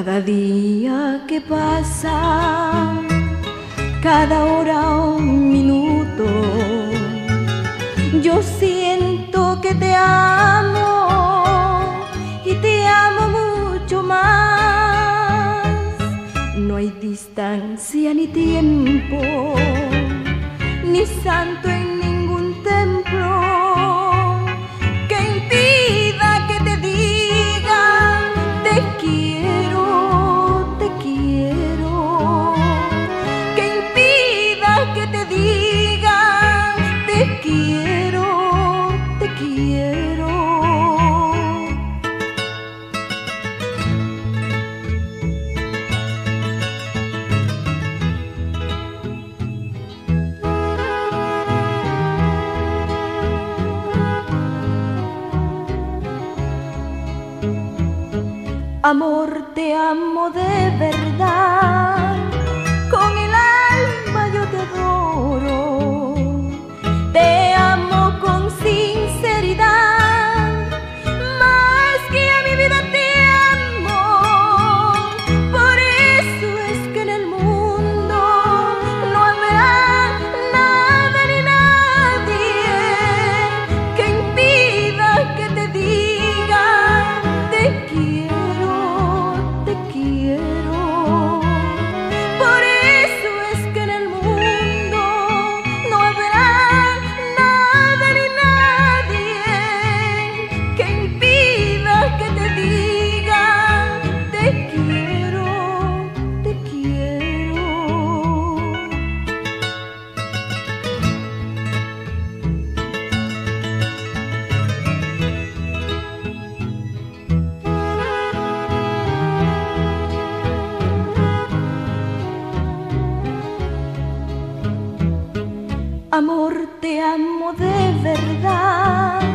Cada día que pasa, cada hora o minuto, yo siento que te amo y te amo mucho más. No hay distancia ni tiempo, ni santo en ningún templo que impida que te diga te quiero, te quiero, que impida que te diga te quiero, te quiero. Amor, te amo de verdad, con el alma yo te adoro. Te amo con sinceridad, más que a mi vida te amo. Por eso es que en el mundo no habrá nada ni nadie que impida que te diga te quiero. Por eso es que en el mundo no habrá nada ni nadie que impida que te diga te quiero, te quiero. Amor, te amo de verdad,